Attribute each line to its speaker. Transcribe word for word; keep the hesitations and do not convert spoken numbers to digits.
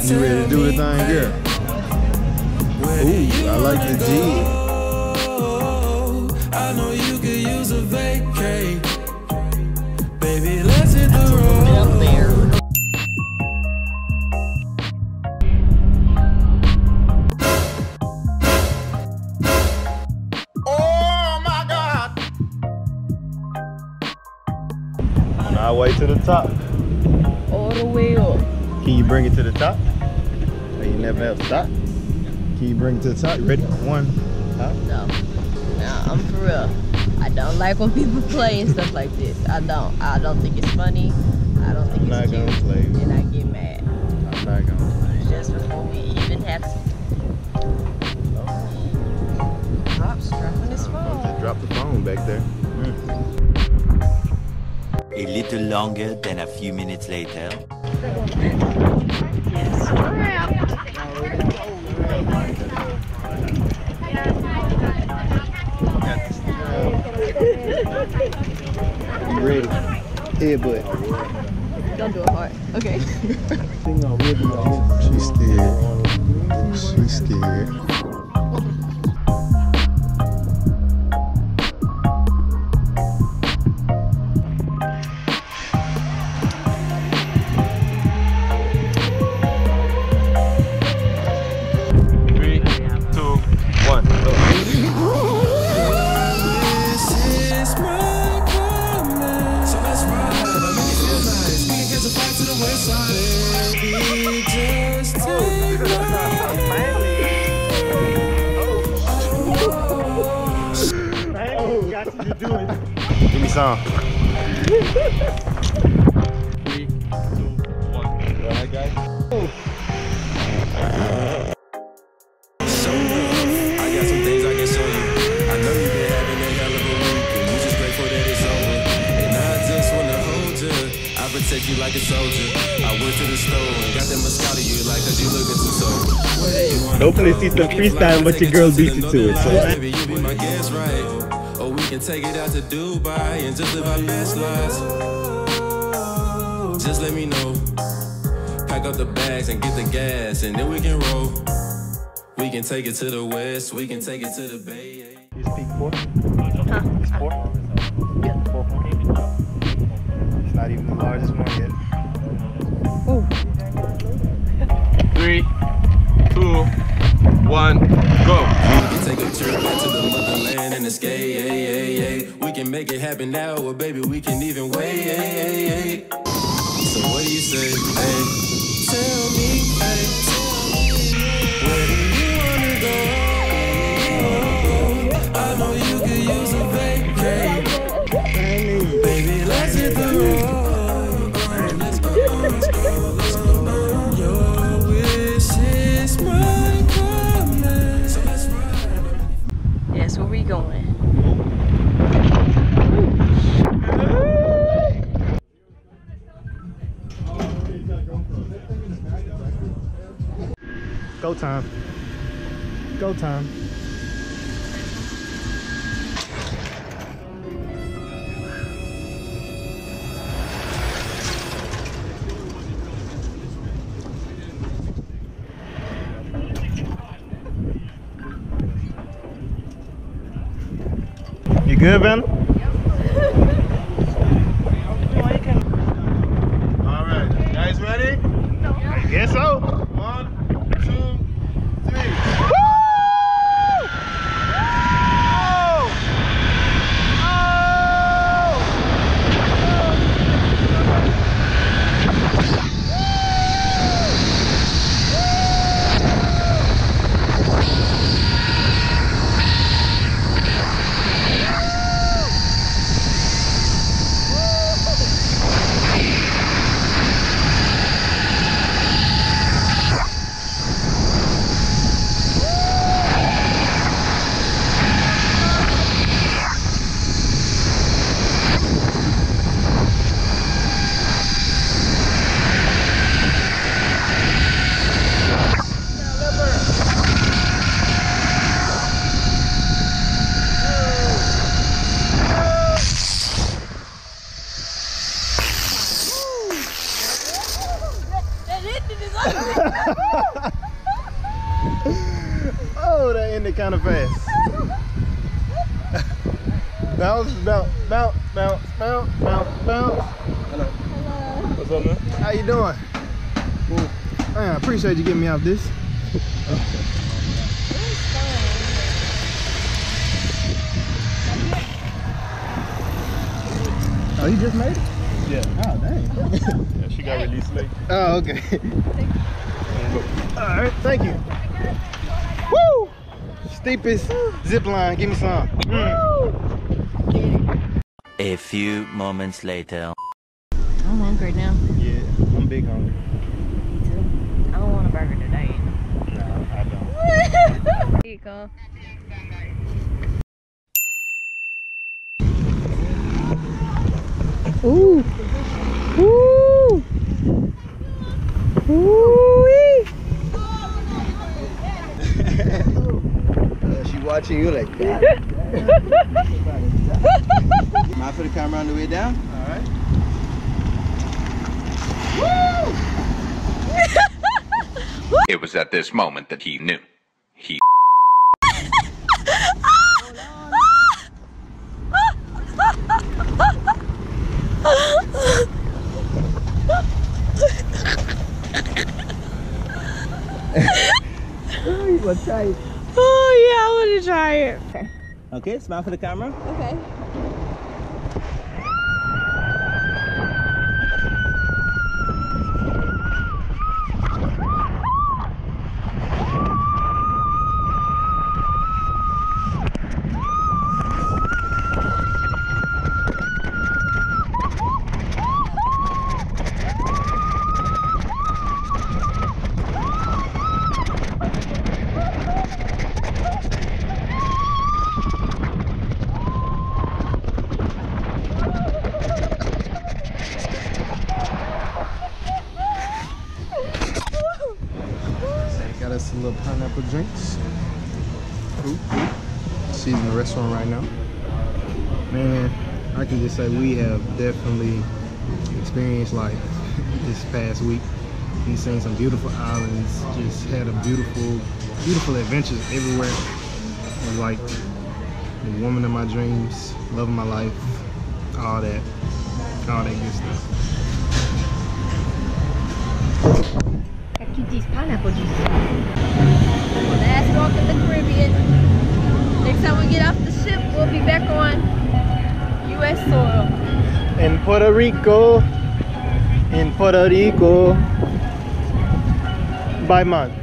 Speaker 1: You ready to do the thing, girl? Ooh, I like the G.
Speaker 2: I know you could use a vacate. Baby, let's hit the road.
Speaker 3: Up there.
Speaker 1: Oh my God! On our way to the top.
Speaker 3: All the way up.
Speaker 1: Can you bring it to the top? Or you never have stop? Can you bring it to the top? You ready? One, top.
Speaker 3: No. No, I'm for real. I don't like when people play and stuff like this. I don't. I don't think it's funny. I don't think
Speaker 1: I'm
Speaker 3: it's
Speaker 1: not
Speaker 3: cute.
Speaker 1: gonna play.
Speaker 3: And I get mad.
Speaker 1: I'm not gonna play.
Speaker 3: Just before we even have to drop strap on this phone.
Speaker 1: Just drop the phone back there. Mm.
Speaker 4: A little longer than a few minutes later.
Speaker 1: You ready? Headbutt.
Speaker 3: Don't do it hard. Okay.
Speaker 1: She's scared. She's scared.
Speaker 5: Three, two, one, go.
Speaker 1: Give me some.
Speaker 5: Three, two, one.
Speaker 1: Go ahead, guys.
Speaker 2: I got some things I can show you. I know you've been having a hell of a week, and you just grateful that it's over. And I just wanna hold you. I protect you like a soldier. I went to the store and got that Moscato you like, cause you looking too sober.
Speaker 6: Hopefully see some freestyle, but your girl beat you to it. So.
Speaker 2: Baby, you be my guest, right? Or we can take it out to Dubai and just live our best lives. Just let me know. Pack up the bags and get the gas, and then we can roll. We can take it to the west, we can take it to the bay.
Speaker 1: Here's peak four.
Speaker 3: Huh?
Speaker 1: It's four.
Speaker 3: Yeah.
Speaker 1: Four. It's not even the largest one yet.
Speaker 3: Ooh.
Speaker 5: Three, two, one, go.
Speaker 2: We can take a trip back to the motherland and escape. We can make it happen now, or baby, we can even wait. So what do you say? Hey, tell me, hey, where do you wanna go? I know you could use a vacate. Baby, let's hit the road. Let's go, let's go, let's go. Your wish is my command. So let's ride.
Speaker 3: Yes, where we going?
Speaker 1: Go time. Go time. You good, Ben? All right, guys ready? I guess so. One, two, three. Woo! Oh! Oh, that ended kind of fast. Bounce, bounce, bounce, bounce, bounce, bounce, bounce. Hello.
Speaker 3: Hello.
Speaker 1: What's up, man? How you doing? Cool. Man, I appreciate you getting me out this. Oh, you just made it?
Speaker 5: Yeah.
Speaker 1: Oh, dang.
Speaker 5: Yeah, she got released late.
Speaker 1: Oh, okay. All right, thank you. Woo! Steepest zip line. Give me some. Mm.
Speaker 4: A few moments later.
Speaker 3: I'm hungry now.
Speaker 1: Yeah, I'm big hungry.
Speaker 3: I don't want a burger today.
Speaker 1: No, I don't.
Speaker 3: Here you go. Ooh. Ooh. Ooh-wee.
Speaker 1: Uh, she watching you like that. Mind for the camera on the way down? All right.
Speaker 7: It was at this moment that he knew. He
Speaker 6: You want to try it?
Speaker 3: Oh yeah, I want to try it.
Speaker 6: Okay, smile for the camera.
Speaker 3: Okay.
Speaker 1: Got us some little pineapple drinks. Ooh, ooh. She's in the restaurant right now. Man, I can just say we have definitely experienced life this past week. We've seen some beautiful islands, just had a beautiful, beautiful adventures everywhere. It was like the woman of my dreams, love of my life, all that, all that good stuff.
Speaker 3: Keep these pineapple juice. Last walk in the Caribbean. Next time we get off the ship, we'll be back on U S soil.
Speaker 1: In Puerto Rico, in Puerto Rico, by month.